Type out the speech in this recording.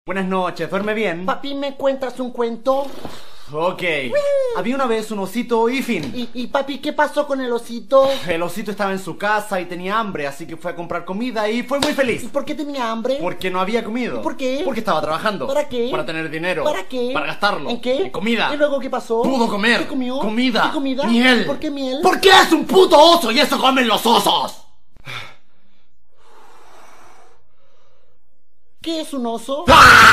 Buenas noches, ¿duerme bien? Papi, ¿me cuentas un cuento? Ok. Había una vez un osito y fin. Y papi, ¿qué pasó con el osito? El osito estaba en su casa y tenía hambre, así que fue a comprar comida y fue muy ¿Y feliz. por qué tenía hambre? Porque no había comido. ¿Y por qué? Porque estaba trabajando. ¿Para qué? Para tener dinero. ¿Para qué? Para gastarlo. ¿En qué? En comida. ¿Y luego qué pasó? Pudo comer. ¿Qué comió? Comida. ¿Qué comida? Miel. ¿Por qué miel? Porque es un puto oso y eso comen los osos. ¿Qué es un oso? ¡Ah!